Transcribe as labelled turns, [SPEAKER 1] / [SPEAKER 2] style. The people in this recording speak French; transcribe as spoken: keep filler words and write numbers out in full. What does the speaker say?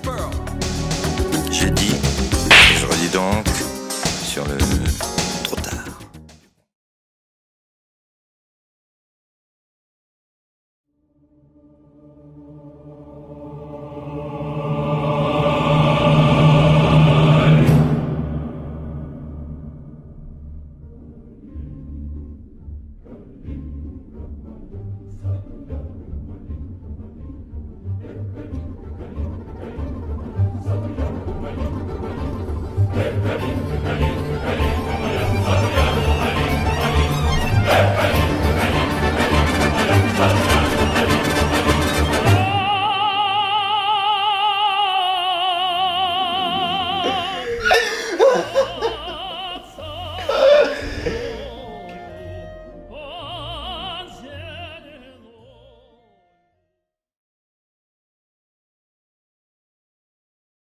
[SPEAKER 1] Je dis, et je redis donc, sur le trop tard.
[SPEAKER 2] Allez, allez, allez.